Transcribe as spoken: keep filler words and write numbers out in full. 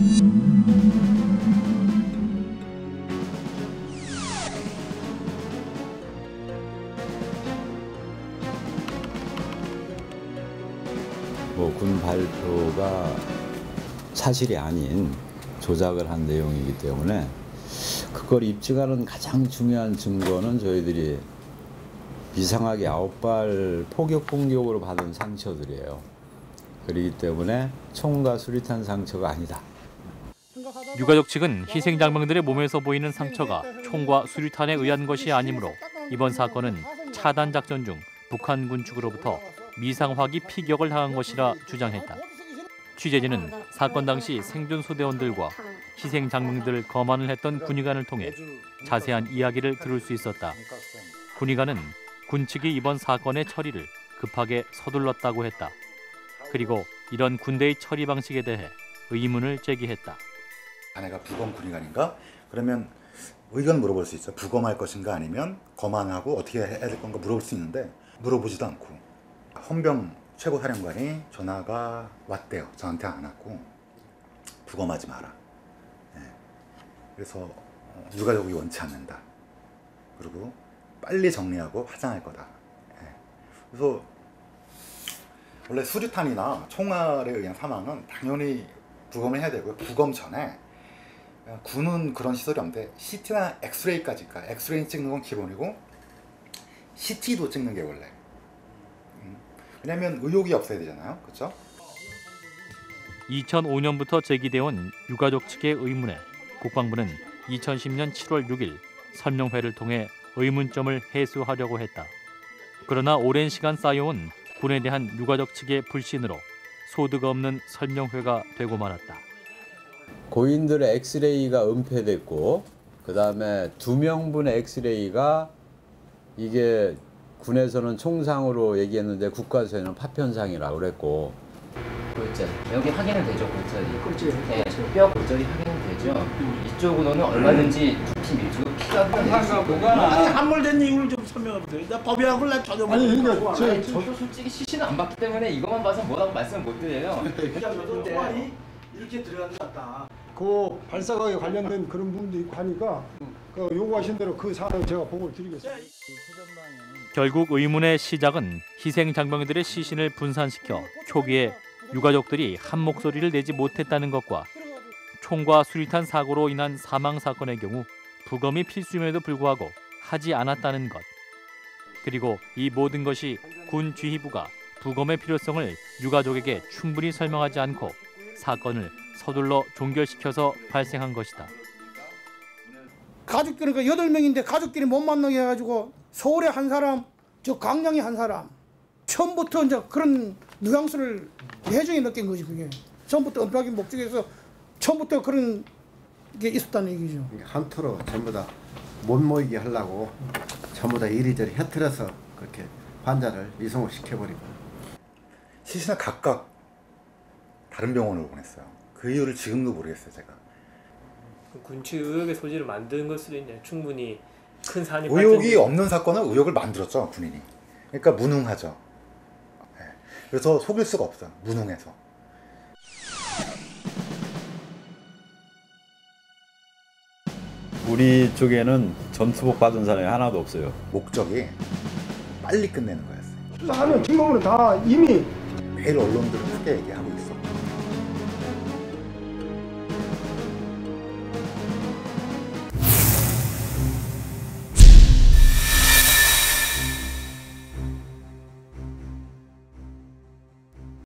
뭐 군 발표가 사실이 아닌 조작을 한 내용이기 때문에 그걸 입증하는 가장 중요한 증거는 저희들이 이상하게 아홉 발 포격 공격으로 받은 상처들이에요. 그렇기 때문에 총과 수류탄 상처가 아니다. 유가족 측은 희생 장병들의 몸에서 보이는 상처가 총과 수류탄에 의한 것이 아니므로 이번 사건은 차단 작전 중 북한군 측으로부터 미상화기 피격을 당한 것이라 주장했다. 취재진은 사건 당시 생존 소대원들과 희생 장병들을 거만을 했던 군의관을 통해 자세한 이야기를 들을 수 있었다. 군의관은 군 측이 이번 사건의 처리를 급하게 서둘렀다고 했다. 그리고 이런 군대의 처리 방식에 대해 의문을 제기했다. 아내가 부검 군의관인가? 그러면 의견 물어볼 수 있죠. 부검할 것인가 아니면 거만하고 어떻게 해야 될 건가 물어볼 수 있는데 물어보지도 않고 헌병 최고사령관이 전화가 왔대요. 저한테 안 왔고 부검하지 마라. 네. 그래서 유가족이 원치 않는다. 그리고 빨리 정리하고 화장할 거다. 네. 그래서 원래 수류탄이나 총알에 의한 사망은 당연히 부검을 해야 되고요. 부검 전에 군은 그런 시설이 없는데 씨티나 엑스레이까지 가. 엑스레이 찍는 건 기본이고 씨티도 찍는 게 원래. 왜냐면 의혹이 없어야 되잖아요. 그렇죠? 이천오 년부터 제기되어온 유가족 측의 의문에 국방부는 이천십 년 칠월 육 일 설명회를 통해 의문점을 해소하려고 했다. 그러나 오랜 시간 쌓여온 군에 대한 유가족 측의 불신으로 소득 없는 설명회가 되고 말았다. 고인들의 엑스레이가 은폐됐고 그 다음에 두 명분의 엑스레이가 이게 군에서는 총상으로 얘기했는데 국가에서는 파편상이라고 그랬고. 골절 여기 확인은 되죠. 골절이. 골절. 네, 뼈 골절이 확인은 되죠. 음. 이쪽으로는 얼마든지 두피 밀수로 피가 아니 함몰된 이유를 좀 설명해 보세요. 나 법이랑 혼란 전혀 모르겠어요. 아니 그러니까 저, 아니, 저도 솔직히 시신은 안 봤기 때문에 이것만 봐서 뭐라고 말씀을 못 드려요. 근데 이렇게 들어간 것 같다. 그 발사각에 관련된 그런 부분도 있고 하니까 그 요구하신 대로 그 사안을 제가 보고를 드리겠습니다. 결국 의문의 시작은 희생 장병들의 시신을 분산시켜 초기에 유가족들이 한 목소리를 내지 못했다는 것과 총과 수류탄 사고로 인한 사망 사건의 경우 부검이 필수임에도 불구하고 하지 않았다는 것. 그리고 이 모든 것이 군 지휘부가 부검의 필요성을 유가족에게 충분히 설명하지 않고 사건을 서둘러 종결시켜서 발생한 것이다. 가족끼리 그러니까 여덟 명인데 가족끼리 못 만나게 해가지고 서울에 한 사람, 저 광양에 한 사람. 처음부터 이제 그런 뉘앙스를 해중에 느낀 거지 그게. 처음부터 은폐하기 목적에서 처음부터 그런 게 있었다는 얘기죠. 함투로 전부 다 못 모이게 하려고 전부 다 이리저리 흩트려서 그렇게 환자를 이송을 시켜버리고. 시신을 각각 다른 병원으로 보냈어요. 그 이유를 지금도 모르겠어요, 제가. 군치 의혹의 소지를 만든 걸 수도 있네요. 충분히 큰 사안이 의혹이 발생된... 없는 사건은 의혹을 만들었죠, 군인이. 그러니까 무능하죠. 네. 그래서 속일 수가 없어요, 무능해서. 우리 쪽에는 전투복 받은 사람이 하나도 없어요. 목적이 빨리 끝내는 거였어요. 수사하는 증거물은 다 이미 매일 언론들은 크게 얘기하고 있어요.